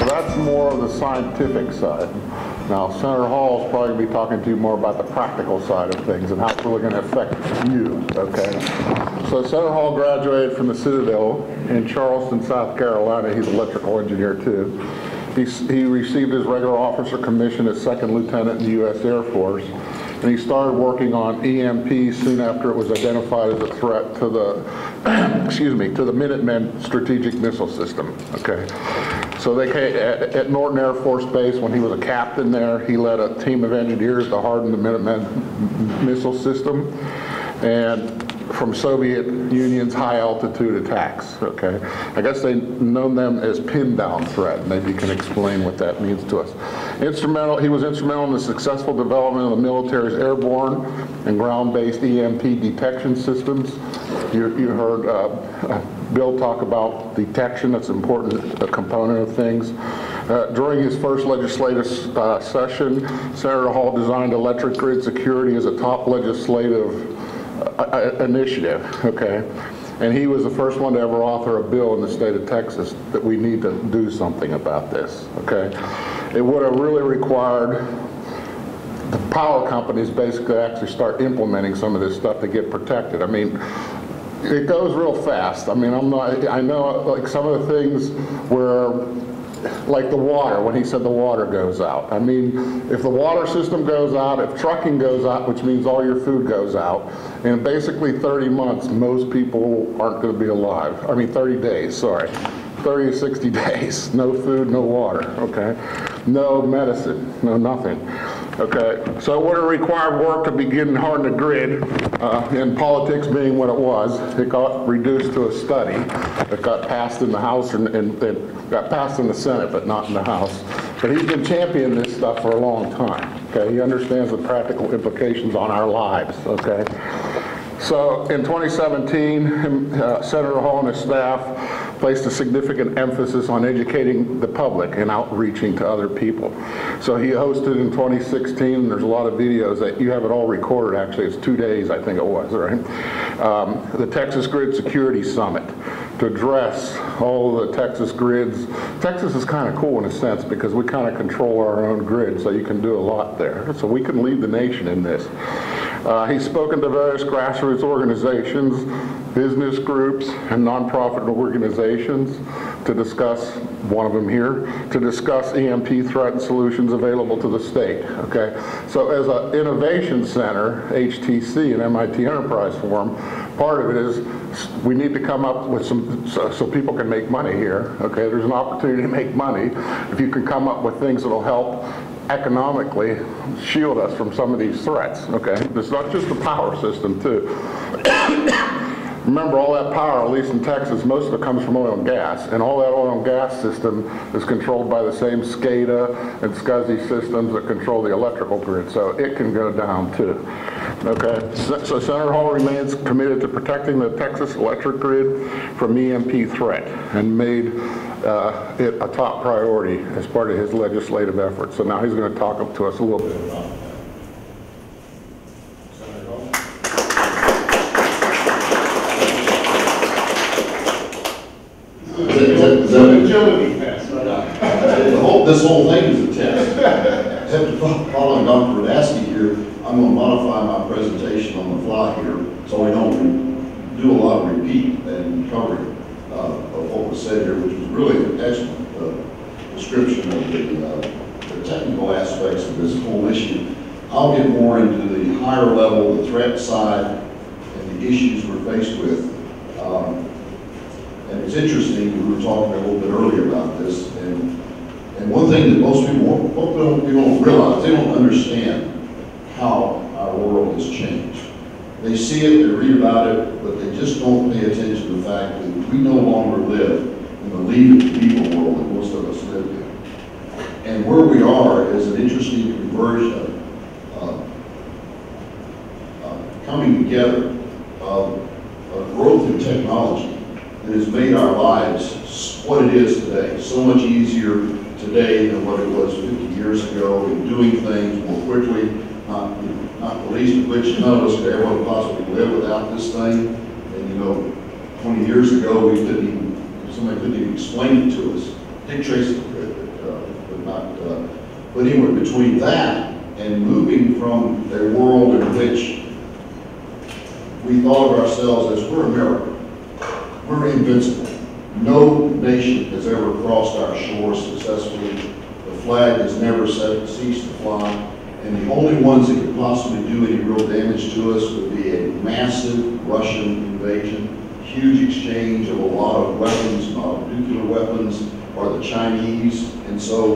that's more of the scientific side. Now, Senator Hall is probably going to be talking to you more about the practical side of things and how it's really going to affect you, okay? So Senator Hall graduated from the Citadel in Charleston, South Carolina. He's an electrical engineer, too. He received his regular officer commission as second lieutenant in the U.S. Air Force. And he started working on EMP soon after it was identified as a threat to the, excuse me, to the Minutemen strategic missile system, okay? So they came at Norton Air Force Base when he was a captain there. He led a team of engineers to harden the Minutemen missile system, and from Soviet Union's high altitude attacks, okay? I guess they known them as pin down threat. Maybe you can explain what that means to us. He was instrumental in the successful development of the military's airborne and ground-based EMP detection systems. You heard Bill talk about detection. That's an important component of things. During his first legislative session, Senator Hall designed electric grid security as a top legislative initiative, okay? And he was the first one to ever author a bill in the state of Texas that we need to do something about this, okay? It would have really required the power companies basically actually start implementing some of this stuff to get protected. I mean, it goes real fast. I mean, I know like some of the things where, like the water, when he said the water goes out. I mean, if the water system goes out, if trucking goes out, which means all your food goes out, in basically 30 months, most people aren't going to be alive. I mean, 30 days, sorry. 30 to 60 days, no food, no water, okay? No medicine, no nothing. Okay, so it would have required work to begin to harden the grid, and politics being what it was, it got reduced to a study. It got passed in the House and it got passed in the Senate, but not in the House. But he's been championing this stuff for a long time, okay? He understands the practical implications on our lives, okay? So in 2017, Senator Hall and his staff placed a significant emphasis on educating the public and outreaching to other people. So he hosted in 2016, and there's a lot of videos that you have it all recorded, actually. It's 2 days, I think it was, right? The Texas Grid Security Summit to address all the Texas grids. Texas is kind of cool in a sense because we kind of control our own grid, so you can do a lot there. So we can lead the nation in this. He's spoken to various grassroots organizations, business groups, and nonprofit organizations to discuss, one of them here, to discuss EMP threat and solutions available to the state, okay? So as an innovation center, HTC and MIT Enterprise Forum, part of it is we need to come up with some, so people can make money here, okay? There's an opportunity to make money if you can come up with things that will help economically shield us from some of these threats, okay? It's not just the power system, too. Remember, all that power, at least in Texas, most of it comes from oil and gas, and all that oil and gas system is controlled by the same SCADA and SCSI systems that control the electrical grid, so it can go down, too. Okay, so Senator Hall remains committed to protecting the Texas electric grid from EMP threat and made it a top priority as part of his legislative efforts. So now he's going to talk to us a little bit about that. This whole thing is a test. Following Dr. Radasky here, I'm going to modify my presentation on the fly here so we don't do a lot of repeat and covering of what was said here, which was really an excellent description of the technical aspects of this whole issue. I'll get more into the higher level, the threat side, and the issues we're faced with. And it's interesting, we were talking a little bit earlier about this, and one thing that most people don't realize, they don't understand how our world has changed. They see it, they read about it, but they just don't pay attention to the fact that we no longer live in the Leave It to Beaver world that most of us live in. And where we are is an interesting conversion coming together of growth in technology that has made our lives what it is today, so much easier today than what it was 50 years ago, in doing things more quickly, not the least of which none of us could ever possibly live without this thing. And you know, 20 years ago, somebody couldn't even explain it to us. Dick Tracy But anyway, between that and moving from a world in which we thought of ourselves as we're America, we're invincible. No nation has ever crossed our shores successfully. The flag has never ceased to fly. And the only ones that could possibly do any real damage to us would be a massive Russian invasion, huge exchange of a lot of weapons, nuclear weapons, or the Chinese. And so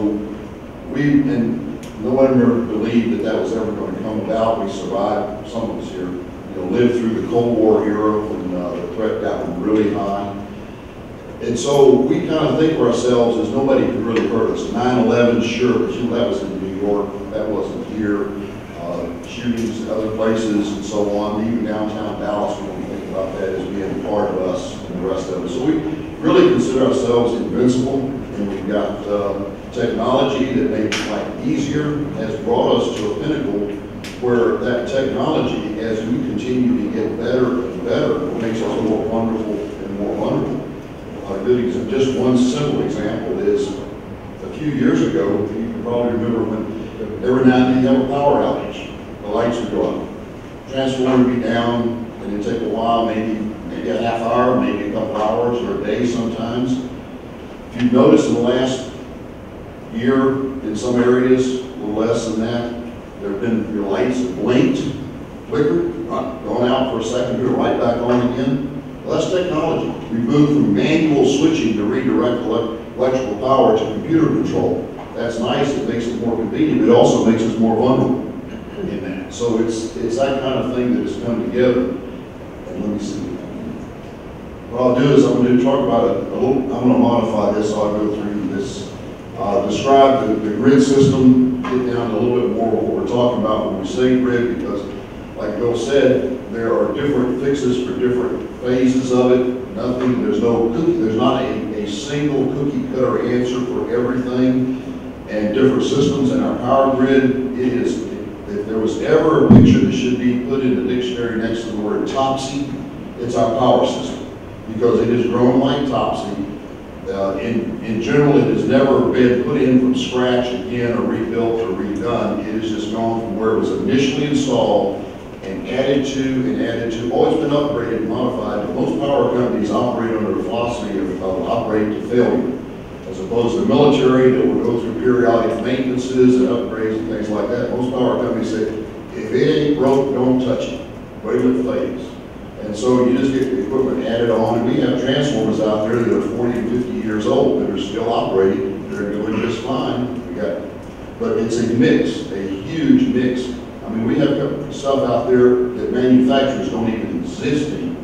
no one ever believed that was ever going to come about. We survived, some of us here, lived through the Cold War era when the threat got really high. And so we kind of think of ourselves as nobody could really hurt us. 9/11, sure, but that was in New York, that wasn't here. Shootings in other places and so on, even downtown Dallas, when we think about that as being part of us and the rest of it. So we really consider ourselves invincible, and we've got technology that makes life easier, has brought us to a pinnacle where that technology, as we continue to get better and better, makes us more wonderful and more vulnerable. Just one simple example is a few years ago, you can probably remember when every now and then you have a power outage. The lights would go up. Transformer would be down, and it'd take a while, maybe a half hour, maybe a couple hours, or a day sometimes. If you've noticed in the last year, in some areas, a little less than that, there have been, your lights have blinked, flickered, gone out for a second, put it right back on again. Well, that's technology. We've moved from manual switching to redirect electrical power to computer control. That's nice, it makes it more convenient, but it also makes us more vulnerable in that. So it's that kind of thing that has come together. And let me see. What I'll do is I'm going to talk about I'm going to modify this, so I'll go through this. Describe the grid system, get down to a little bit more of what we're talking about when we say grid, because like Bill said, there are different fixes for different phases of it. There's not a single cookie cutter answer for everything, and different systems in our power grid. If there was ever a picture that should be put in the dictionary next to the word topsy, it's our power system, because it has grown like topsy. In general, it has never been put in from scratch again or rebuilt or redone. It has just gone from where it was initially installed and added to, always been upgraded and modified. But most power companies operate under the philosophy of operate to failure, as opposed to the military that will go through periodic maintenances and upgrades and things like that. Most power companies say, if it ain't broke, don't touch it. Wait till it fails. And so you just get the equipment added on, and we have transformers out there that are 40 to 50 years old that are still operating. They're doing just fine. But it's a mix, a huge mix. I mean, we have stuff out there that manufacturers don't even exist anymore.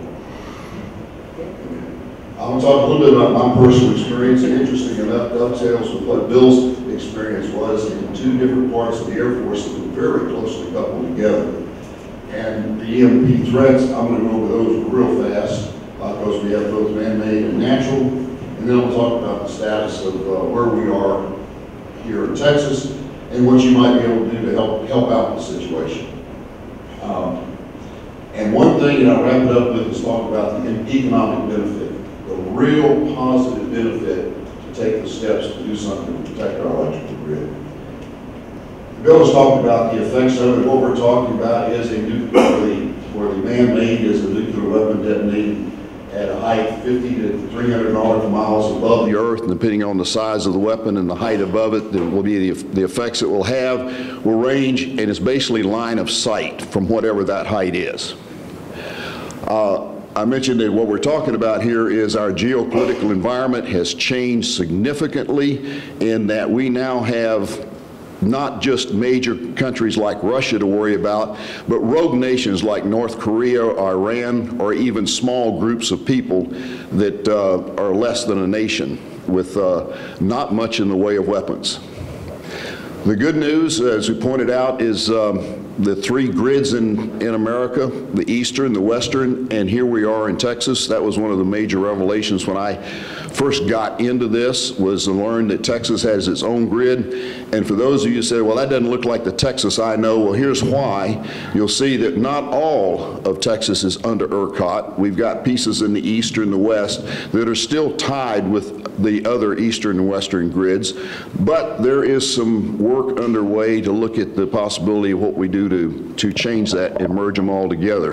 I'm going to talk a little bit about my personal experience, and interesting enough, dovetails with what Bill's experience was in two different parts of the Air Force that were very closely coupled together. And the EMP threats, I'm going to go over those real fast, because we have both man-made and natural. And then I'll talk about the status of where we are here in Texas and what you might be able to do to help out the situation. And one thing, and I'll wrap it up with, is talk about the economic benefit, the real positive benefit to take the steps to do something to protect our electrical grid. Bill has talked about the effects of it. What we're talking about is where the man-made is a nuclear weapon detonated at a height 50 to 300 nautical miles above the Earth, and depending on the size of the weapon and the height above it, there will be the effects it will have will range, and it's basically line of sight from whatever that height is. I mentioned that what we're talking about here is our geopolitical environment has changed significantly in that we now have not just major countries like Russia to worry about, but rogue nations like North Korea, Iran, or even small groups of people that are less than a nation with not much in the way of weapons. The good news, as we pointed out, is the three grids in America, the Eastern, the Western, and here we are in Texas. That was one of the major revelations when I first got into this, was to learn that Texas has its own grid. And for those of you who say, well, that doesn't look like the Texas I know, well, here's why. You'll see that not all of Texas is under ERCOT. We've got pieces in the Eastern, the West, that are still tied with the other Eastern and Western grids, but there is some work underway to look at the possibility of what we do to change that and merge them all together.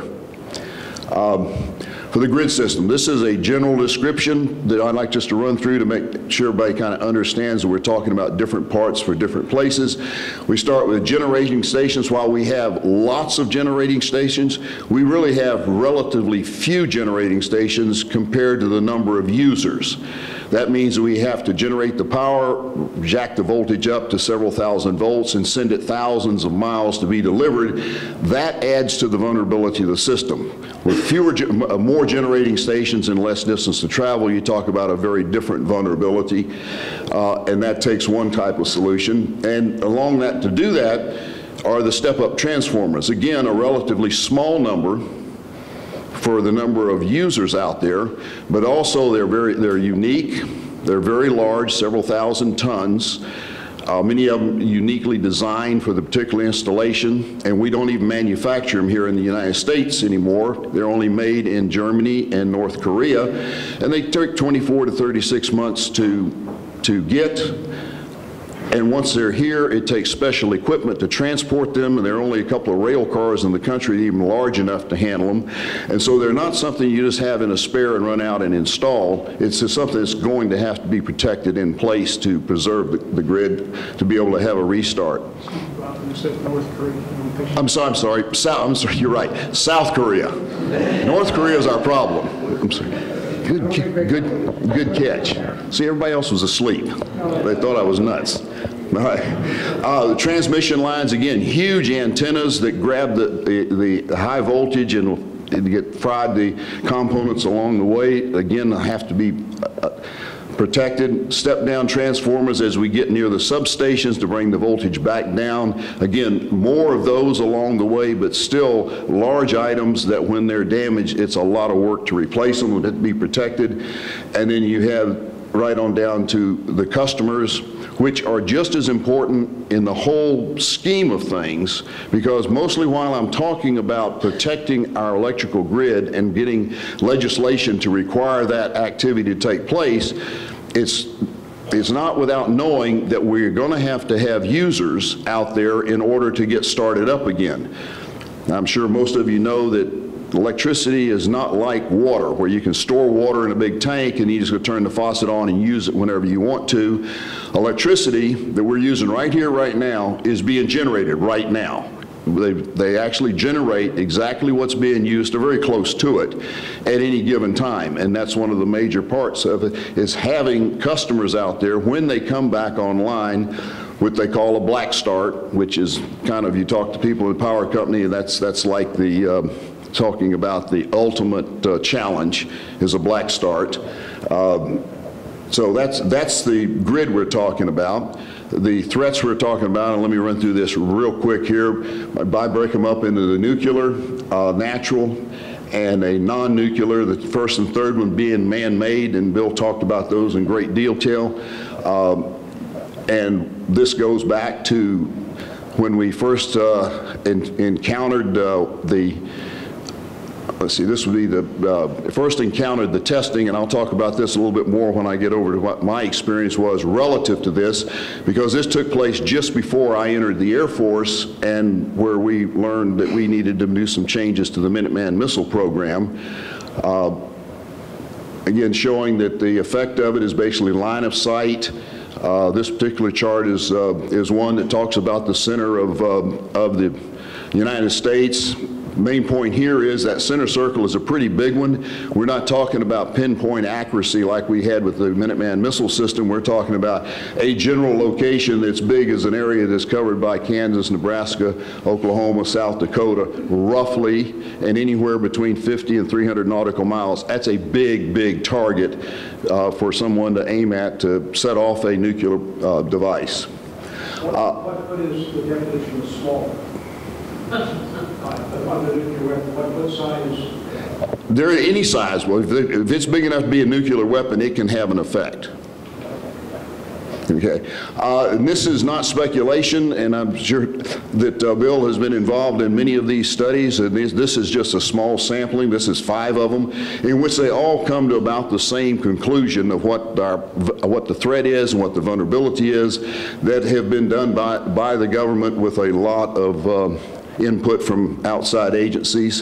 For the grid system, this is a general description that I'd like just to run through to make sure everybody kind of understands that we're talking about different parts for different places. We start with generating stations. While we have lots of generating stations, we really have relatively few generating stations compared to the number of users. That means we have to generate the power, jack the voltage up to several thousand volts, and send it thousands of miles to be delivered. That adds to the vulnerability of the system. With more generating stations and less distance to travel, you talk about a very different vulnerability, and that takes one type of solution. And along that, to do that, are the step-up transformers. Again, a relatively small number for the number of users out there, but also they're unique, they're very large, several thousand tons. Many of them uniquely designed for the particular installation, and we don't even manufacture them here in the United States anymore. They're only made in Germany and North Korea, and they take 24 to 36 months to get. And once they're here, it takes special equipment to transport them, and there are only a couple of rail cars in the country even large enough to handle them. And so they're not something you just have in a spare and run out and install. It's just something that's going to have to be protected in place to preserve the grid to be able to have a restart. You said North Korea. I'm sorry, you're right, South Korea. North Korea is our problem. I'm sorry. Good catch. See, everybody else was asleep. They thought I was nuts. All right. The transmission lines, again, huge antennas that grab the high voltage and get fried the components along the way. Again, have to be protected. Step-down transformers as we get near the substations to bring the voltage back down. Again, more of those along the way, but still large items that when they're damaged, it's a lot of work to replace them, to be protected. And then you have right on down to the customers, which are just as important in the whole scheme of things, because mostly while I'm talking about protecting our electrical grid and getting legislation to require that activity to take place, it's not without knowing that we're going to have users out there in order to get started up again. I'm sure most of you know that electricity is not like water, where you can store water in a big tank and you just go turn the faucet on and use it whenever you want to. Electricity that we're using right here, right now, is being generated right now. They actually generate exactly what's being used, or very close to it, at any given time. And that's one of the major parts of it, is having customers out there, when they come back online, what they call a black start, which is kind of, you talk to people in the power company, that's like the talking about the ultimate challenge is a black start. So that's the grid we're talking about. The threats we're talking about, and let me run through this real quick here. I break them up into the nuclear, natural, and a non-nuclear, the first and third one being man-made, and Bill talked about those in great detail. And this goes back to when we first encountered this would be the first encountered the testing, and I'll talk about this a little bit more when I get over to what my experience was relative to this, because this took place just before I entered the Air Force, and where we learned that we needed to do some changes to the Minuteman missile program. Again, showing that the effect of it is basically line of sight. This particular chart is one that talks about the center of the United States. Main point here is that center circle is a pretty big one. We're not talking about pinpoint accuracy like we had with the Minuteman missile system. We're talking about a general location that's big as an area that's covered by Kansas, Nebraska, Oklahoma, South Dakota, roughly, and anywhere between 50 and 300 nautical miles. That's a big, big target for someone to aim at to set off a nuclear device. What is the definition of small? On the nuclear weapon, what size? They're any size. Well, if it's big enough to be a nuclear weapon, it can have an effect. Okay, and this is not speculation, and I'm sure that Bill has been involved in many of these studies, and this is just a small sampling. This is 5 of them, in which they all come to about the same conclusion of what the threat is and what the vulnerability is, that have been done by the government with a lot of input from outside agencies.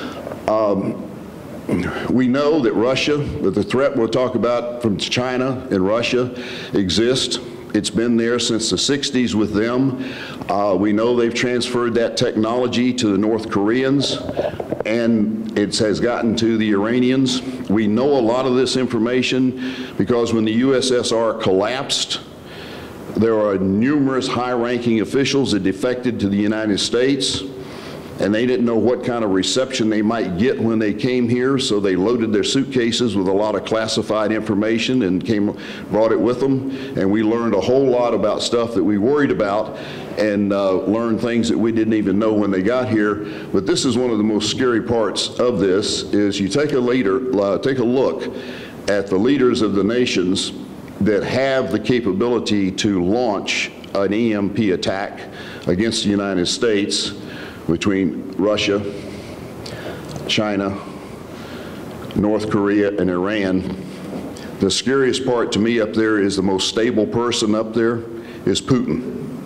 We know that Russia, that the threat we'll talk about from China and Russia exists. It's been there since the 60s with them. We know they've transferred that technology to the North Koreans, and it has gotten to the Iranians. We know a lot of this information because when the USSR collapsed, there are numerous high-ranking officials that defected to the United States, and they didn't know what kind of reception they might get when they came here, so they loaded their suitcases with a lot of classified information and brought it with them, and we learned a whole lot about stuff that we worried about and learned things that we didn't even know when they got here. But this is one of the most scary parts of this, is you take a look at the leaders of the nations that have the capability to launch an EMP attack against the United States, between Russia, China, North Korea, and Iran. The scariest part to me up there is the most stable person up there is Putin.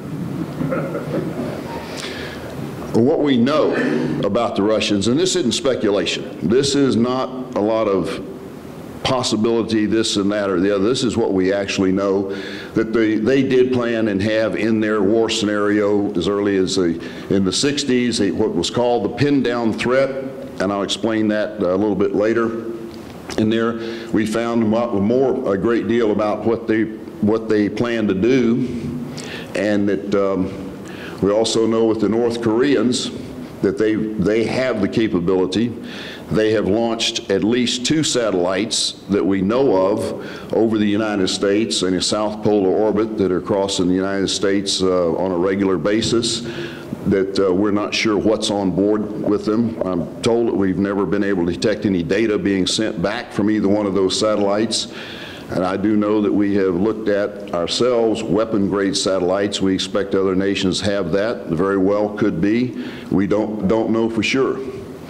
What we know about the Russians, and this isn't speculation, this is not a lot of possibility, this and that or the other. This is what we actually know, that they did plan and have in their war scenario as early as in the 60s, what was called the pin-down threat, and I'll explain that a little bit later. In there, we found a great deal about what they plan to do, and that we also know with the North Koreans that they have the capability. They have launched at least 2 satellites that we know of over the United States in a south polar orbit that are crossing the United States on a regular basis, that we're not sure what's on board with them. I'm told that we've never been able to detect any data being sent back from either one of those satellites. And I do know that we have looked at ourselves weapon-grade satellites. We expect other nations have that. Very well could be. We don't know for sure.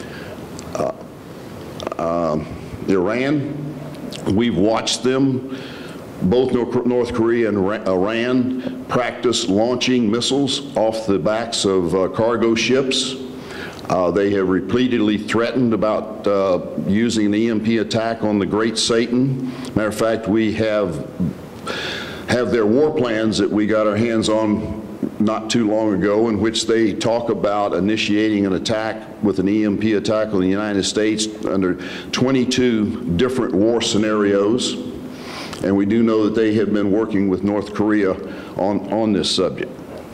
Iran, we've watched them, both North Korea and Iran, practice launching missiles off the backs of cargo ships. They have repeatedly threatened about using an EMP attack on the Great Satan. Matter of fact, we have their war plans that we got our hands on not too long ago, in which they talk about initiating an attack with an EMP attack on the United States under 22 different war scenarios. And we do know that they have been working with North Korea on this subject.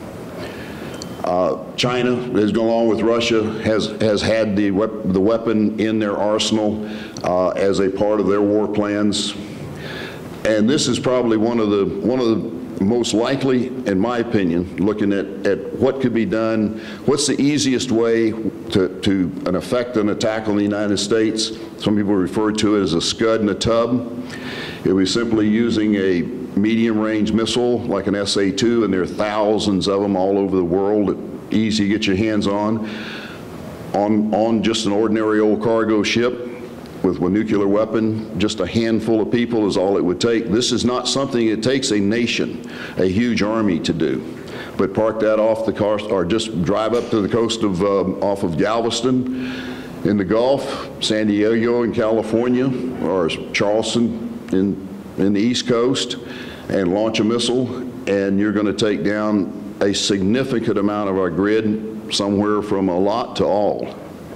China, has gone along with Russia, has had the weapon in their arsenal as a part of their war plans. And this is probably one of the most likely, in my opinion, looking at what could be done, what's the easiest way to effect an attack on the United States. Some people refer to it as a scud in a tub. It was simply using a medium-range missile like an SA-2, and there are thousands of them all over the world, easy to get your hands on just an ordinary old cargo ship. With a nuclear weapon, just a handful of people is all it would take. This is not something it takes a nation, a huge army to do. But park that off the coast, or just drive up to the coast of, off of Galveston in the Gulf, San Diego in California, or Charleston in the East Coast, and launch a missile, and you're going to take down a significant amount of our grid, somewhere from a lot to all.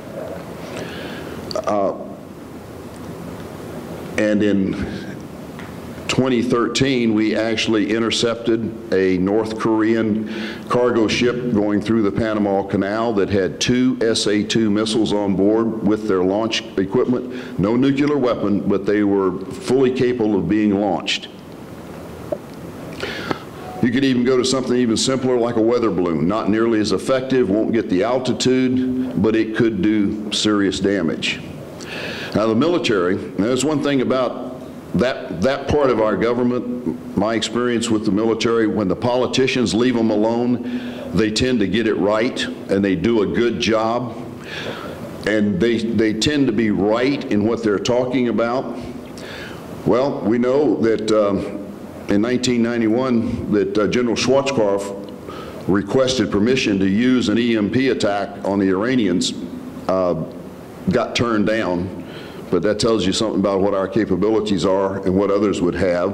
And in 2013, we actually intercepted a North Korean cargo ship going through the Panama Canal that had 2 SA-2 missiles on board with their launch equipment. No nuclear weapon, but they were fully capable of being launched. You could even go to something even simpler like a weather balloon. Not nearly as effective, won't get the altitude, but it could do serious damage. Now the military, there's one thing about that part of our government, my experience with the military, when the politicians leave them alone, they tend to get it right and they do a good job. And they tend to be right in what they're talking about. Well, we know that in 1991 that General Schwarzkopf requested permission to use an EMP attack on the Iranians, got turned down, but that tells you something about what our capabilities are and what others would have.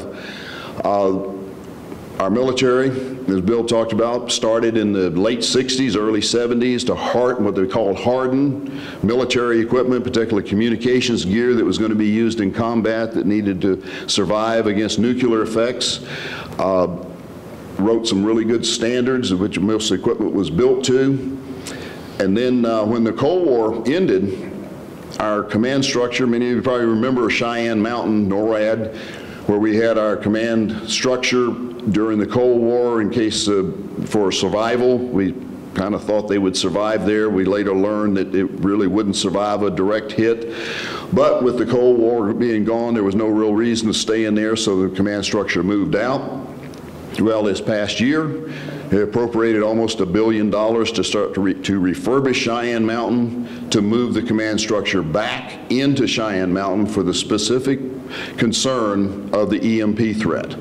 Our military, as Bill talked about, started in the late 60s, early 70s to what they called harden military equipment, particularly communications gear that was going to be used in combat that needed to survive against nuclear effects. Wrote some really good standards of which most equipment was built to. And then when the Cold War ended, our command structure, many of you probably remember Cheyenne Mountain, NORAD, where we had our command structure during the Cold War in case for survival. We kind of thought they would survive there. We later learned that it really wouldn't survive a direct hit. But with the Cold War being gone, there was no real reason to stay in there, so the command structure moved out. Well, this past year, they appropriated almost $1 billion to start to refurbish Cheyenne Mountain, to move the command structure back into Cheyenne Mountain for the specific concern of the EMP threat.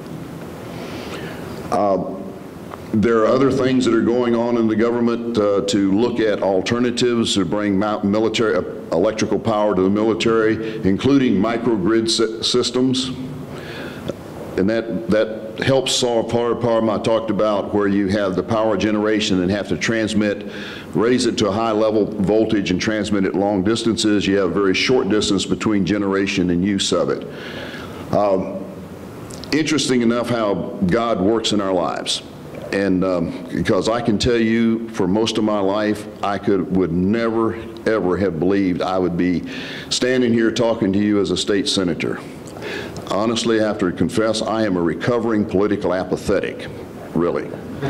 There are other things that are going on in the government to look at alternatives to bring military electrical power to the military, including microgrid systems. And that helps solve part of the problem I talked about, where you have the power generation and have to transmit, raise it to a high level voltage and transmit it long distances. You have a very short distance between generation and use of it. Interesting enough how God works in our lives. And because I can tell you, for most of my life, I would never, ever have believed I would be standing here talking to you as a state senator. Honestly, I have to confess, I am a recovering political apathetic, really.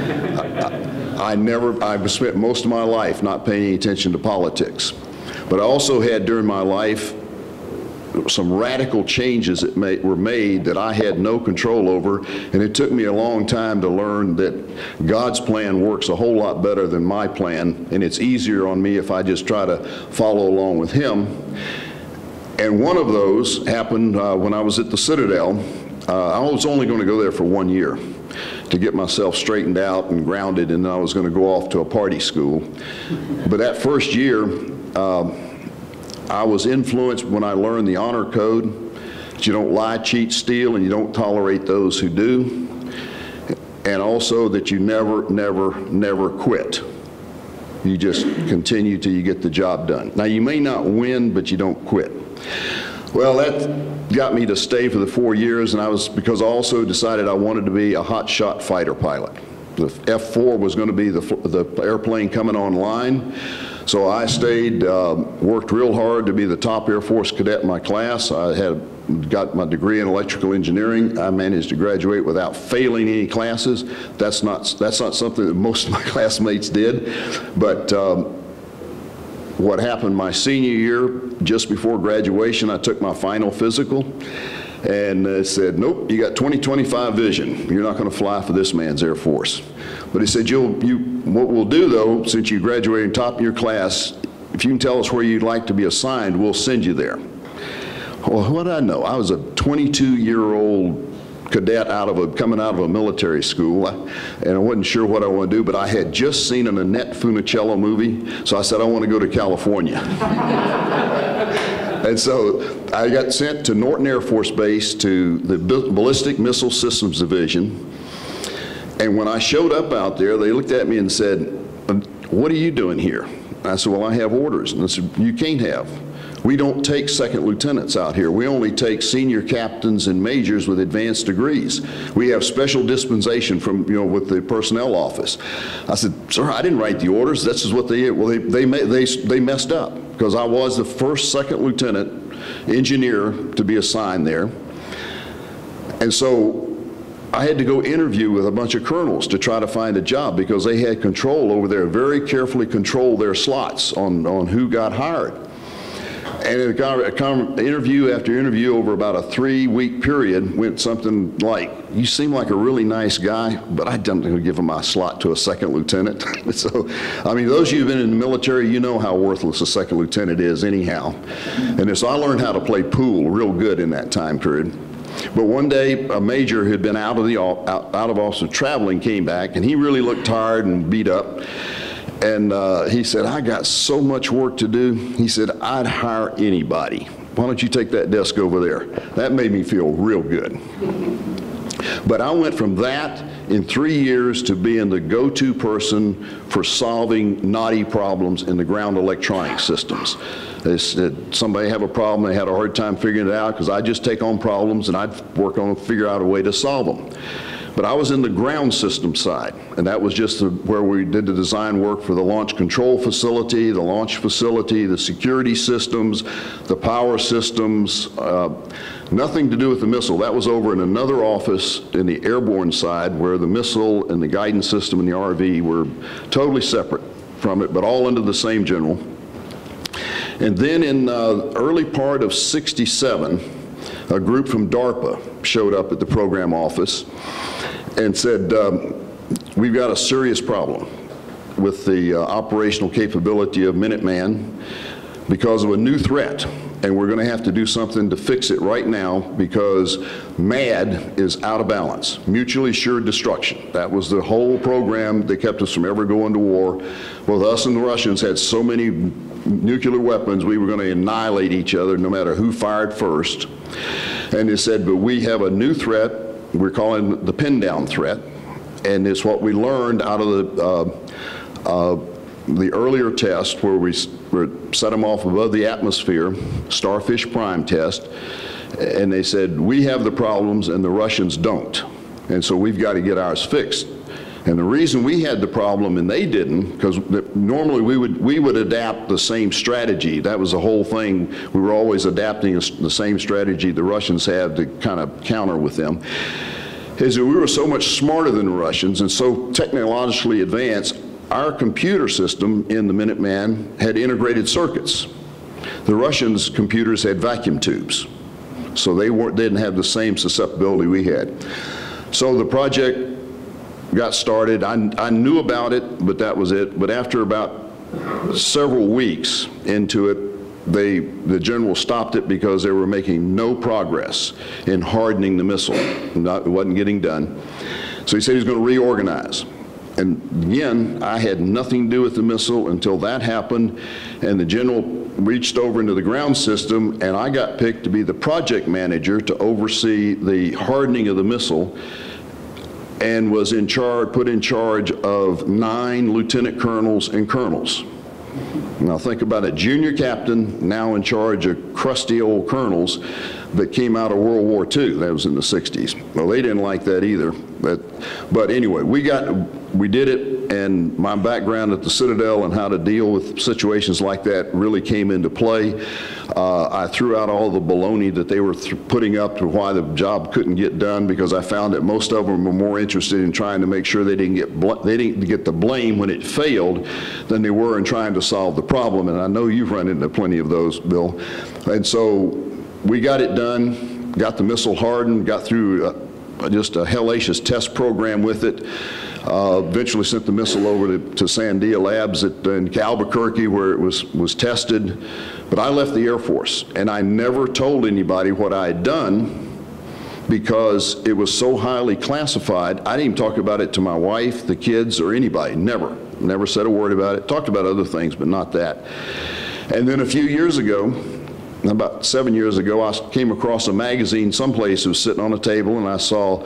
I've spent most of my life not paying any attention to politics. But I also had during my life some radical changes that were made that I had no control over, and it took me a long time to learn that God's plan works a whole lot better than my plan, and it's easier on me if I just try to follow along with Him. And one of those happened when I was at the Citadel. I was only going to go there for 1 year to get myself straightened out and grounded, and then I was going to go off to a party school. But that first year, I was influenced when I learned the honor code, that you don't lie, cheat, steal, and you don't tolerate those who do, and also that you never, never, never quit. You just continue till you get the job done. Now, you may not win, but you don't quit. Well, that got me to stay for the 4 years, and because I also decided I wanted to be a hotshot fighter pilot. The F-4 was going to be the airplane coming online. So I stayed, worked real hard to be the top Air Force cadet in my class. I got my degree in electrical engineering. I managed to graduate without failing any classes. That's not something that most of my classmates did. But what happened my senior year, just before graduation, I took my final physical, and it said, nope, you got 20/25 vision. You're not going to fly for this man's Air Force. But he said, what we'll do though, since you graduated top of your class, if you can tell us where you'd like to be assigned, we'll send you there. Well, what did I know? I was a 22-year-old cadet coming out of a military school, and I wasn't sure what I want to do, but I had just seen an Annette Funicello movie, so I said, I want to go to California. And so I got sent to Norton Air Force Base to the Ballistic Missile Systems Division. And when I showed up out there, they looked at me and said, what are you doing here? And I said, well, I have orders. And they said, you can't have. We don't take second lieutenants out here. We only take senior captains and majors with advanced degrees. We have special dispensation from, with the personnel office. I said, sir, I didn't write the orders. This is what they did. Well, they messed up, because I was the first second lieutenant engineer to be assigned there. And so I had to go interview with a bunch of colonels to try to find a job because they had control over their, very carefully controlled their slots on who got hired. And interview after interview over about a 3-week period went something like, you seem like a really nice guy, but I don't give him my slot to a second lieutenant. So, I mean, those of you who've been in the military, you know how worthless a second lieutenant is anyhow. And so I learned how to play pool real good in that time period. But one day, a major who had been out of office traveling came back, and he really looked tired and beat up. And he said, I got so much work to do. He said, I'd hire anybody. Why don't you take that desk over there? That made me feel real good. But I went from that in 3 years to being the go-to person for solving knotty problems in the ground electronic systems. They said somebody have a problem, they had a hard time figuring it out, because I'd just take on problems and I'd work on figure out a way to solve them. But I was in the ground system side, and that was just where we did the design work for the launch control facility, the launch facility, the security systems, the power systems, nothing to do with the missile. That was over in another office in the airborne side where the missile and the guidance system and the RV were totally separate from it, but all under the same general. And then in the early part of '67, a group from DARPA showed up at the program office and said, we've got a serious problem with the operational capability of Minuteman because of a new threat, and we're going to have to do something to fix it right now because MAD is out of balance, mutually assured destruction. That was the whole program that kept us from ever going to war. Both us and the Russians had so many nuclear weapons, we were going to annihilate each other no matter who fired first. And they said, but we have a new threat, we're calling the pin down threat, and it's what we learned out of the earlier test where we set them off above the atmosphere, Starfish Prime test, and they said, we have the problems and the Russians don't, and so we've got to get ours fixed. And the reason we had the problem and they didn't, because normally we would adapt the same strategy. That was the whole thing. We were always adapting the same strategy the Russians have to kind of counter with them, is that we were so much smarter than the Russians and so technologically advanced. Our computer system in the Minuteman had integrated circuits. The Russians' computers had vacuum tubes, so they didn't have the same susceptibility we had. So the project got started. I knew about it, but that was it. But after about several weeks into it, the general stopped it because they were making no progress in hardening the missile. It wasn't getting done. So he said he was going to reorganize. And again, I had nothing to do with the missile until that happened, and the general reached over into the ground system, and I got picked to be the project manager to oversee the hardening of the missile, and was put in charge of 9 lieutenant colonels and colonels. Now think about it, junior captain now in charge of crusty old colonels that came out of World War II. That was in the 60s. Well, they didn't like that either. But anyway, we did it, and my background at the Citadel and how to deal with situations like that really came into play. I threw out all the baloney that they were putting up to why the job couldn't get done, because I found that most of them were more interested in trying to make sure they didn't get the blame when it failed than they were in trying to solve the problem. And I know you've run into plenty of those, Bill. And so we got it done, got the missile hardened, got through just a hellacious test program with it. Eventually sent the missile over to Sandia Labs in Albuquerque, where it was tested. But I left the Air Force, and I never told anybody what I had done because it was so highly classified. I didn't even talk about it to my wife, the kids, or anybody. Never said a word about it. Talked about other things, but not that. And then a few years ago, about 7 years ago, I came across a magazine someplace. It was sitting on a table, and I saw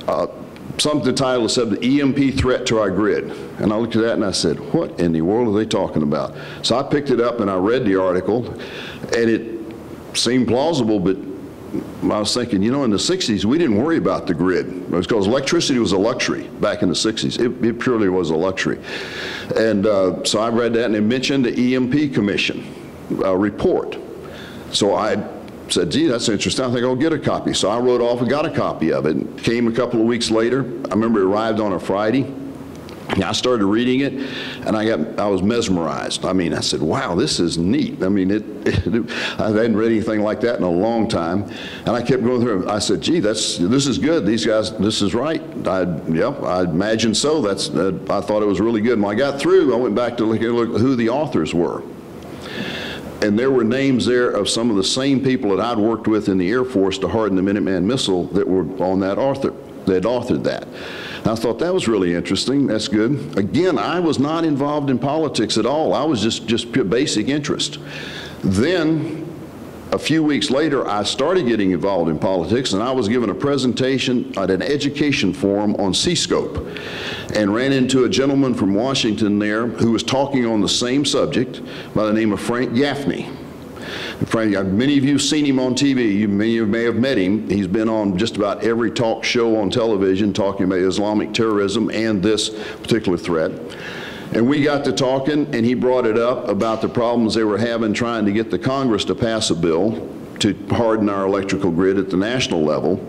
the title said, "The EMP Threat to Our Grid." And I looked at that and I said, what in the world are they talking about? So I picked it up and I read the article, and it seemed plausible, but I was thinking, in the 60s, we didn't worry about the grid. It was because electricity was a luxury back in the 60s. It purely was a luxury. And so I read that, and it mentioned the EMP Commission report. So I said, gee, that's interesting. I think I'll get a copy. So I wrote off and got a copy of it. Came a couple of weeks later. I remember it arrived on a Friday. I started reading it, and I was mesmerized. I mean, I said, wow, this is neat. I mean, I hadn't read anything like that in a long time. And I kept going through it. I said, gee, this is good. These guys, this is right. I imagine so. I thought it was really good. And when I got through, I went back to look at who the authors were. And there were names there of some of the same people that I'd worked with in the Air Force to harden the Minuteman missile that were on that that authored that. And I thought that was really interesting. That's good. Again, I was not involved in politics at all. I was just pure basic interest. Then, a few weeks later, I started getting involved in politics, and I was given a presentation at an education forum on C-scope, and ran into a gentleman from Washington there who was talking on the same subject by the name of Frank Gaffney. Frank, many of you have seen him on TV. Many of you may have met him. He's been on just about every talk show on television talking about Islamic terrorism and this particular threat. And we got to talking, and he brought it up about the problems they were having trying to get the Congress to pass a bill to harden our electrical grid at the national level,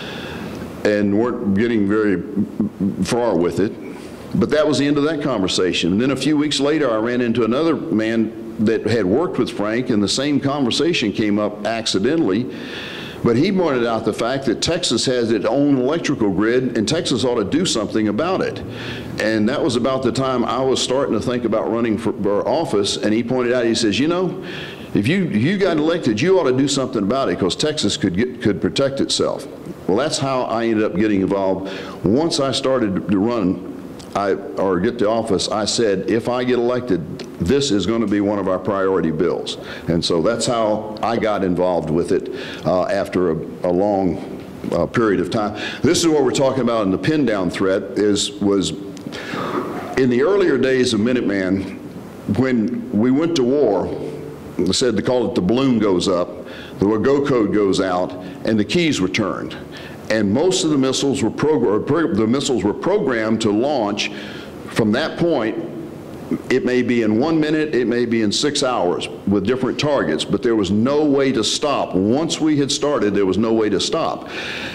and weren't getting very far with it. But that was the end of that conversation. And then a few weeks later, I ran into another man that had worked with Frank, and the same conversation came up accidentally. But he pointed out the fact that Texas has its own electrical grid, and Texas ought to do something about it. And that was about the time I was starting to think about running for office, and he pointed out, he says, you know, if you got elected, you ought to do something about it, because Texas could protect itself. Well, that's how I ended up getting involved. Once I started to run, or get to office, I said, if I get elected, this is going to be one of our priority bills. And so that's how I got involved with it after a long period of time. This is what we're talking about in the pin down threat was in the earlier days of Minuteman, when we went to war, they call it the balloon goes up, the go code goes out, and the keys were turned. And most of the missiles were programmed to launch from that point. It may be in 1 minute, it may be in 6 hours with different targets, but there was no way to stop. Once we had started, there was no way to stop.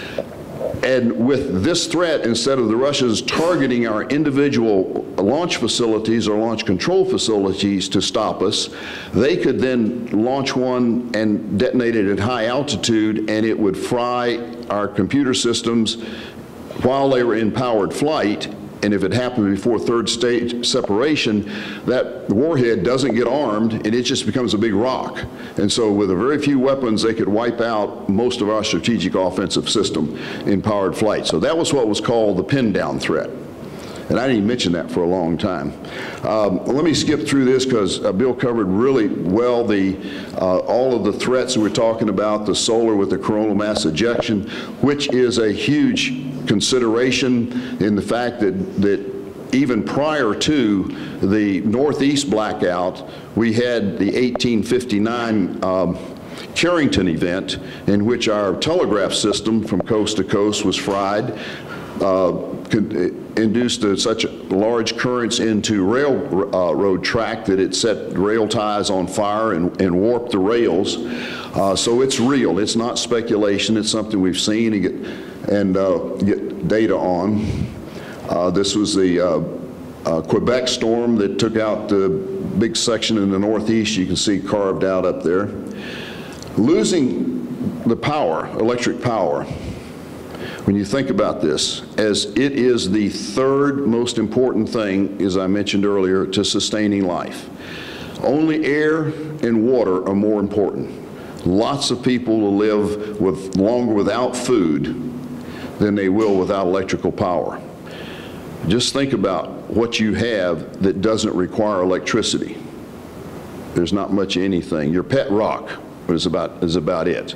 And with this threat, instead of the Russians targeting our individual launch facilities or launch control facilities to stop us, they could then launch one and detonate it at high altitude, and it would fry our computer systems while they were in powered flight. And if it happened before third stage separation, that warhead doesn't get armed, and it just becomes a big rock. And so with a very few weapons, they could wipe out most of our strategic offensive system in powered flight. So that was what was called the pin down threat. And I didn't mention that for a long time. Let me skip through this, because Bill covered really well all of the threats we're talking about, the solar with the coronal mass ejection, which is a huge consideration in the fact that even prior to the Northeast blackout, we had the 1859 Carrington event, in which our telegraph system from coast to coast was fried, induced such large currents into railroad track that it set rail ties on fire and warped the rails. So it's real. It's not speculation. It's something we've seen and get data on. This was the Quebec storm that took out the big section in the Northeast. You can see carved out up there. Losing the power, electric power, when you think about this, as it is the third most important thing, as I mentioned earlier, to sustaining life. Only air and water are more important. Lots of people will live longer without food than they will without electrical power. Just think about what you have that doesn't require electricity. There's not much of anything. Your pet rock is about it.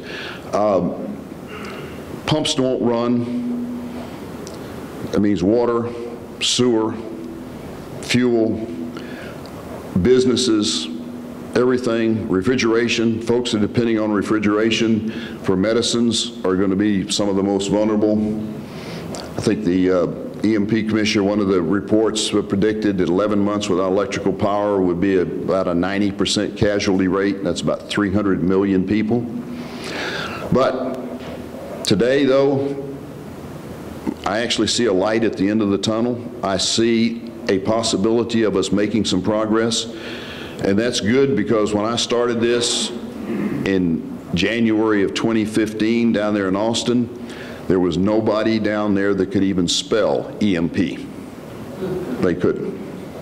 Pumps don't run. That means water, sewer, fuel, businesses, everything, refrigeration. Folks that are depending on refrigeration for medicines are going to be some of the most vulnerable. I think the EMP Commissioner, one of the reports predicted that 11 months without electrical power would be about a 90% casualty rate. That's about 300 million people. But today, though, I actually see a light at the end of the tunnel. I see a possibility of us making some progress, and that's good, because when I started this in January of 2015 down there in Austin, there was nobody down there that could even spell EMP. They couldn't.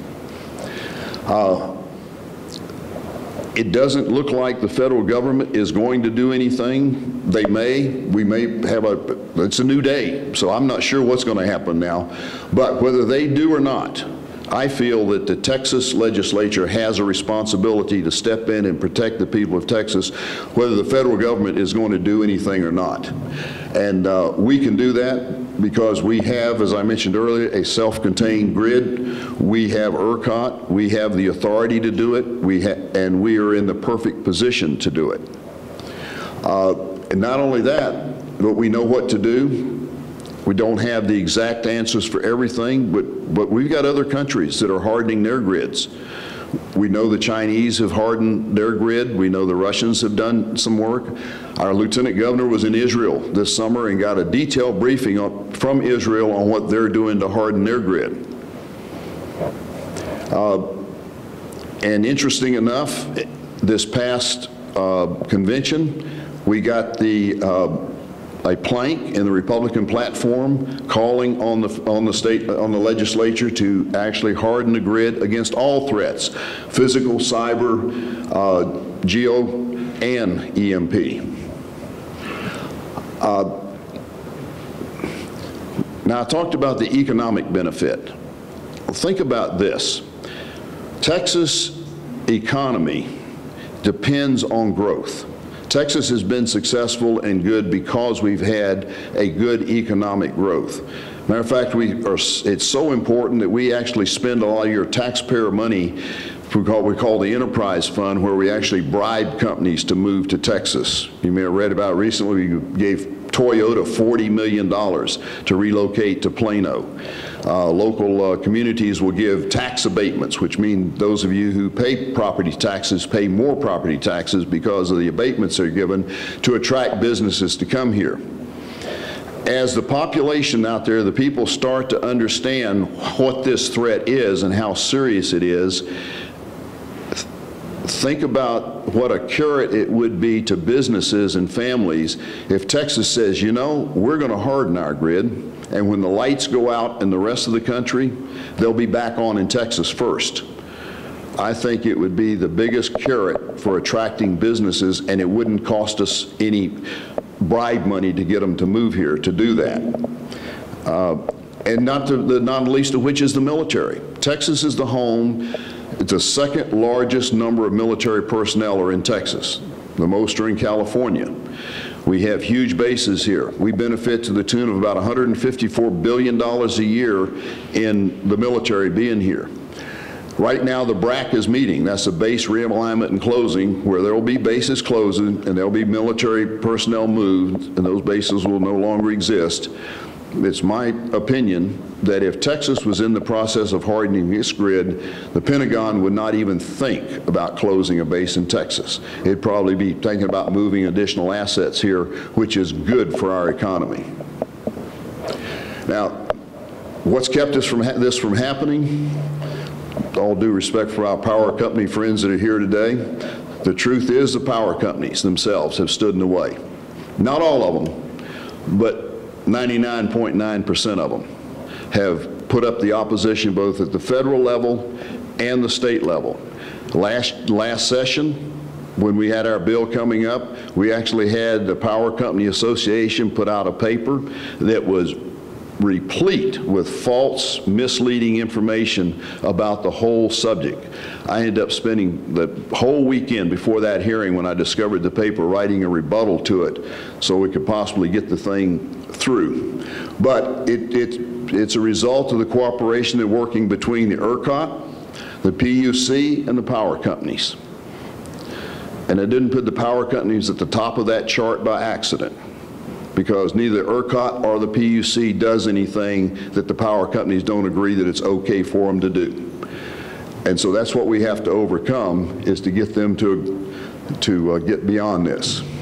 It doesn't look like the federal government is going to do anything. They may. We may have it's a new day, so I'm not sure what's going to happen now. But whether they do or not, I feel that the Texas legislature has a responsibility to step in and protect the people of Texas, whether the federal government is going to do anything or not. And we can do that because we have, as I mentioned earlier, a self-contained grid. We have ERCOT. We have the authority to do it. And we are in the perfect position to do it. And not only that, but we know what to do. We don't have the exact answers for everything, but we've got other countries that are hardening their grids. We know the Chinese have hardened their grid. We know the Russians have done some work. Our lieutenant governor was in Israel this summer and got a detailed briefing from Israel on what they're doing to harden their grid. And interesting enough, this past convention, we got a plank in the Republican platform calling on the legislature to actually harden the grid against all threats: physical, cyber, geo, and EMP. Now, I talked about the economic benefit. Think about this. Texas economy depends on growth. Texas has been successful and good because we've had a good economic growth. Matter of fact, it's so important that we actually spend a lot of your taxpayer money for what we call the enterprise fund, where we actually bribe companies to move to Texas. You may have read about recently, we gave Toyota $40 million to relocate to Plano. Local communities will give tax abatements, which mean those of you who pay property taxes pay more property taxes because of the abatements they're given to attract businesses to come here. As the population out there, the people start to understand what this threat is and how serious it is, think about what a carrot it would be to businesses and families if Texas says, you know, we're going to harden our grid, and when the lights go out in the rest of the country, they'll be back on in Texas first. I think it would be the biggest carrot for attracting businesses, and it wouldn't cost us any bribe money to get them to move here to do that. And not least of which is the military. Texas is the home. The second largest number of military personnel are in Texas. The most are in California. We have huge bases here. We benefit to the tune of about $154 billion a year in the military being here. Right now, the BRAC is meeting. That's a base realignment and closing, where there will be bases closing and there will be military personnel moved, and those bases will no longer exist. It's my opinion that if Texas was in the process of hardening its grid, the Pentagon would not even think about closing a base in Texas. It'd probably be thinking about moving additional assets here, which is good for our economy. Now, what's kept us from this from happening? With all due respect for our power company friends that are here today, the truth is the power companies themselves have stood in the way. Not all of them, but 99.9% of them have put up the opposition both at the federal level and the state level. Last session, when we had our bill coming up, we actually had the Power Company Association put out a paper that was replete with false, misleading information about the whole subject. I ended up spending the whole weekend before that hearing, when I discovered the paper, writing a rebuttal to it so we could possibly get the thing through. But it's a result of the cooperation and working between the ERCOT, the PUC, and the power companies. And I didn't put the power companies at the top of that chart by accident, because neither ERCOT or the PUC does anything that the power companies don't agree that it's okay for them to do. And so that's what we have to overcome, is to get them to get beyond this.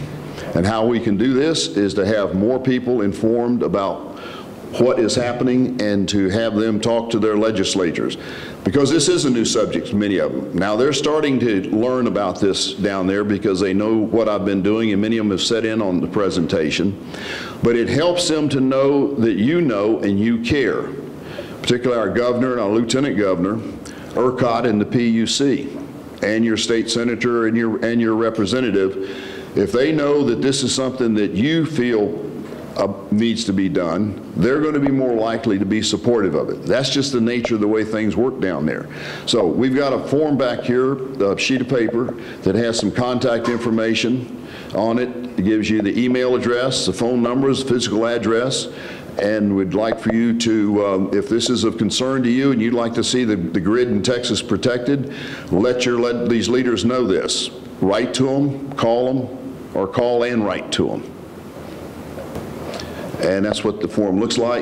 And how we can do this is to have more people informed about what is happening and to have them talk to their legislators. Because this is a new subject to many of them. Now they're starting to learn about this down there because they know what I've been doing, and many of them have sat in on the presentation. But it helps them to know that you know and you care. Particularly our governor and our lieutenant governor, ERCOT and the PUC, and your state senator and your representative. If they know that this is something that you feel needs to be done, they're going to be more likely to be supportive of it. That's just the nature of the way things work down there. So we've got a form back here, a sheet of paper that has some contact information on it. It gives you the email address, the phone numbers, physical address, and we'd like for you to, if this is of concern to you and you'd like to see the grid in Texas protected, let these leaders know this. Write to them, or call and write to them. And that's what the form looks like.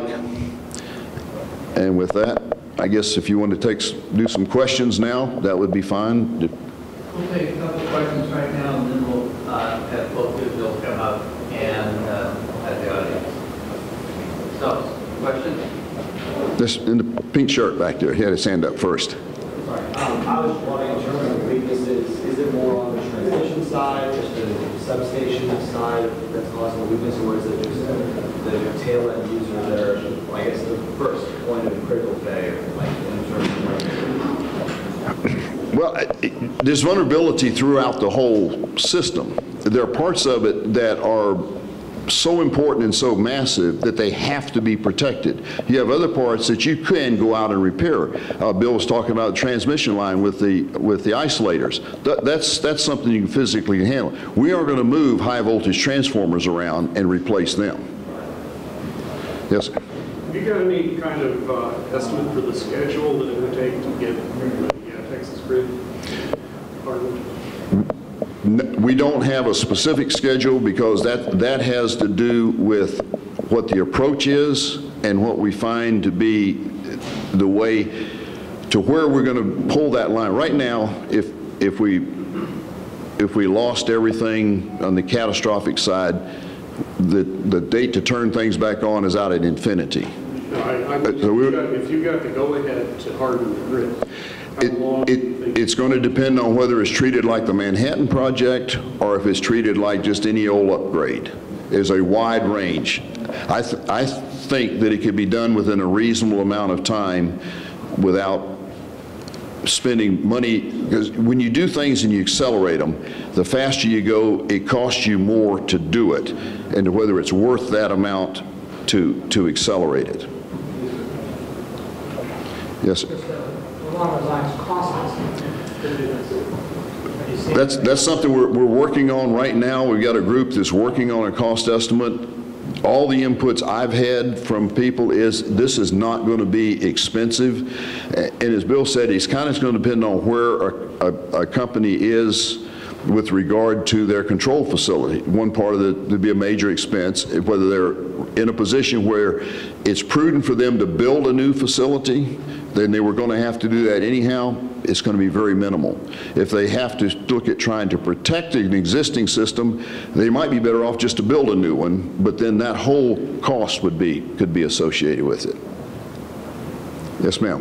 And with that, I guess if you want to do some questions now, that would be fine. We'll take a couple of questions right now, and then we'll have both of Bill come up and have the audience. So, questions? This in the pink shirt back there, he had his hand up first. Sorry. I was wondering, in terms of weaknesses, is it more on the transmission side, just the substation side that's causing the weakness, or is it just the tail end users that are, I guess, the first point of critical failure, like in terms of Well, there's vulnerability throughout the whole system. There are parts of it that are so important and so massive that they have to be protected. You have other parts that you can go out and repair. Bill was talking about the transmission line with the isolators. That's something you can physically handle. We are going to move high voltage transformers around and replace them. Yes, sir. Have you got any kind of estimate for the schedule that it would take to get the Texas grid hardened? We don't have a specific schedule because that has to do with what the approach is and what we find to be the way to where we're going to pull that line. Right now, if we lost everything on the catastrophic side, the date to turn things back on is out at infinity. No, if you got to go ahead to harden the grid, it's going to depend on whether it's treated like the Manhattan Project or if it's treated like just any old upgrade. There's a wide range. I think that it could be done within a reasonable amount of time without spending money, because when you do things and you accelerate them, the faster you go, it costs you more to do it, and whether it's worth that amount to accelerate it. Yes, sir. Along those lines, cost estimate. That's something we're working on right now. We've got a group that's working on a cost estimate. All the inputs I've had from people is this is not going to be expensive. And as Bill said, it's kind of going to depend on where a company is with regard to their control facility. One part of it would be a major expense, whether they're in a position where it's prudent for them to build a new facility, then they were going to have to do that anyhow. It's going to be very minimal. If they have to look at trying to protect an existing system, they might be better off just to build a new one, but then that whole cost could be associated with it. Yes, ma'am.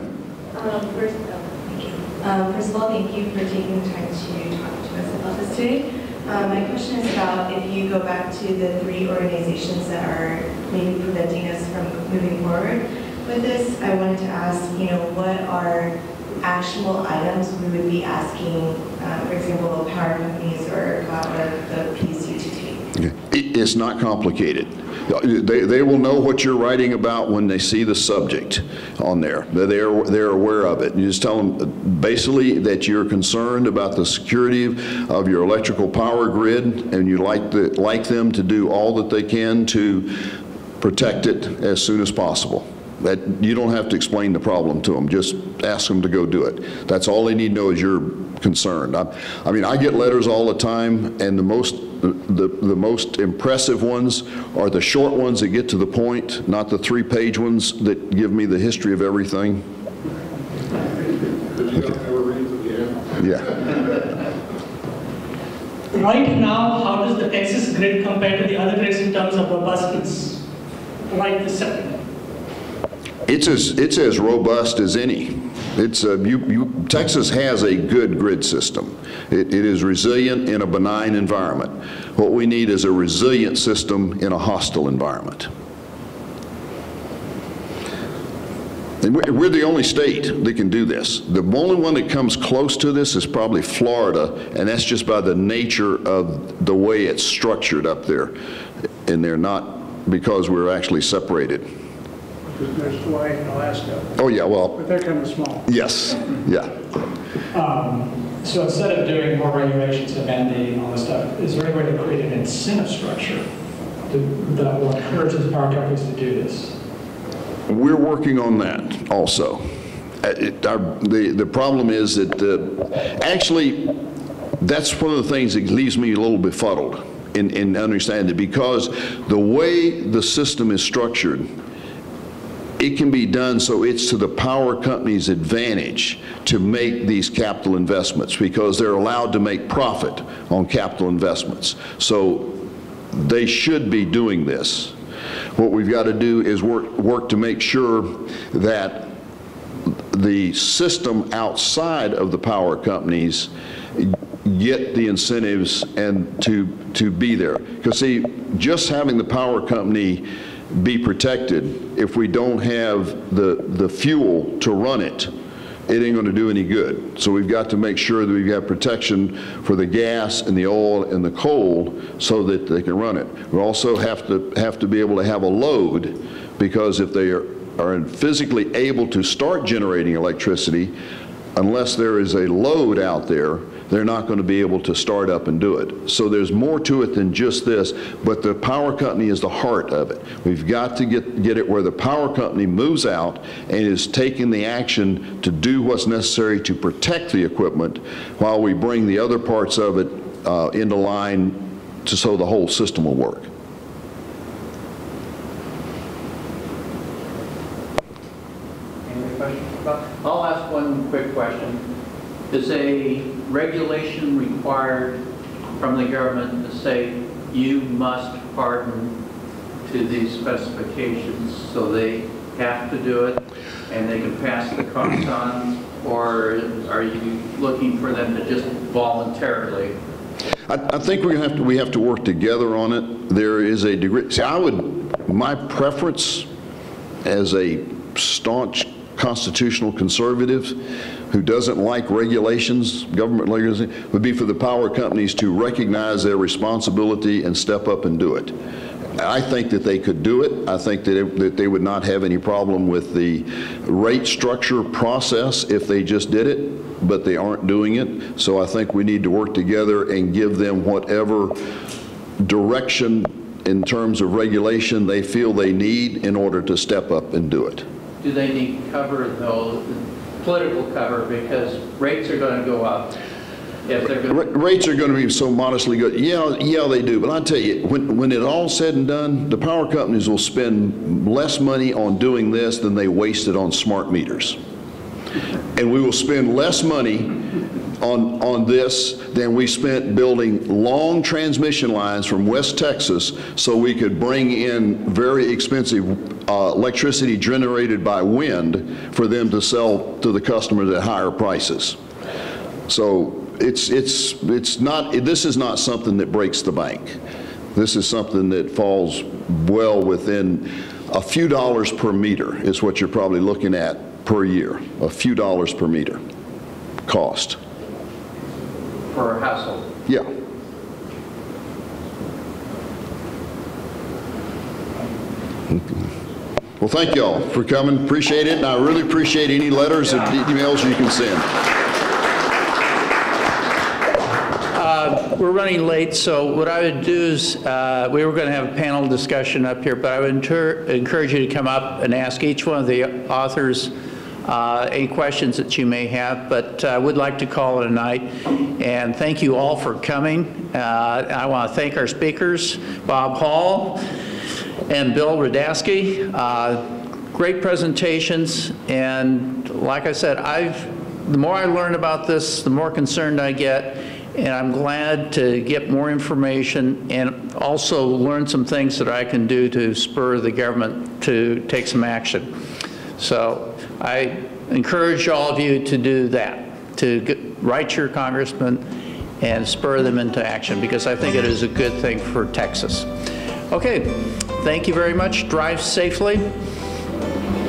First of all, thank you for taking the time to talk to us about this today. My question is about if you go back to the 3 organizations that are maybe preventing us from moving forward with this. I wanted to ask, what are actionable items we would be asking, for example, power companies or the PUC to take? It's not complicated. They will know what you're writing about when they see the subject on there. They're aware of it. You just tell them basically that you're concerned about the security of your electrical power grid, and you like them to do all that they can to protect it as soon as possible. That you don't have to explain the problem to them. Just ask them to go do it. That's all they need to know is you're concerned. I mean, I get letters all the time, and the most impressive ones are the short ones that get to the point, not the 3-page ones that give me the history of everything. Did you ever read it again? Yeah. Right now, how does the Texas grid compare to the other grids in terms of robustness? Right this second. It's as robust as any. Texas has a good grid system. It is resilient in a benign environment. What we need is a resilient system in a hostile environment. And we're the only state that can do this. The only one that comes close to this is probably Florida, and that's just by the nature of the way it's structured up there. And they're not because we're actually separated. There's Hawaii and Alaska, Oh, yeah, well, but they're kind of small. yes, yeah. So instead of doing more regulations and mandating all this stuff, is there any way to create an incentive structure that will encourage the power companies to do this? We're working on that also. The problem is that actually that's one of the things that leaves me a little befuddled in understanding it, because the way the system is structured, it can be done so it's to the power company's advantage to make these capital investments because they're allowed to make profit on capital investments. So they should be doing this. What we've got to do is work to make sure that the system outside of the power companies get the incentives and to be there. Because see, just having the power company be protected, if we don't have the fuel to run it, it ain't going to do any good. So we've got to make sure that we've got protection for the gas and the oil and the coal so that they can run it. We also have to be able to have a load, because if they are physically able to start generating electricity, unless there is a load out there, they're not going to be able to start up and do it. So there's more to it than just this, but the power company is the heart of it. We've got to get it where the power company moves out and is taking the action to do what's necessary to protect the equipment while we bring the other parts of it into line so the whole system will work. Any other questions? I'll ask one quick question. Is a regulation required from the government to say you must harden to these specifications, so they have to do it and they can pass the cost on, or are you looking for them to just voluntarily? I think we have to work together on it. There is a degree. See, my preference as a staunch constitutional conservative who doesn't like regulations, government regulations, would be for the power companies to recognize their responsibility and step up and do it. I think that they could do it. I think that they would not have any problem with the rate structure process if they just did it, but they aren't doing it. So I think we need to work together and give them whatever direction in terms of regulation they feel they need in order to step up and do it. Do they need cover, though, political cover, because rates are going to go up? If they're going to... Rates are going to be so modestly good. Yeah, they do. But I tell you, when it all said and done, the power companies will spend less money on doing this than they wasted on smart meters. And we will spend less money on this than we spent building long transmission lines from West Texas so we could bring in very expensive electricity generated by wind for them to sell to the customers at higher prices. So this is not something that breaks the bank. This is something that falls well within a few dollars per meter is what you're probably looking at per year, a few dollars per meter cost. For a household? Yeah. Well, thank y'all for coming. Appreciate it, and I really appreciate any letters and emails you can send. We're running late, so what I would do is, we were going to have a panel discussion up here, but I would encourage you to come up and ask each one of the authors any questions that you may have, but I would like to call it a night. And thank you all for coming. I want to thank our speakers, Bob Hall and Bill Radasky. Great presentations, and like I said, the more I learn about this, the more concerned I get, and I'm glad to get more information and also learn some things that I can do to spur the government to take some action. So I encourage all of you to do that, to write your congressman and spur them into action, because I think it is a good thing for Texas. Okay, thank you very much. Drive safely.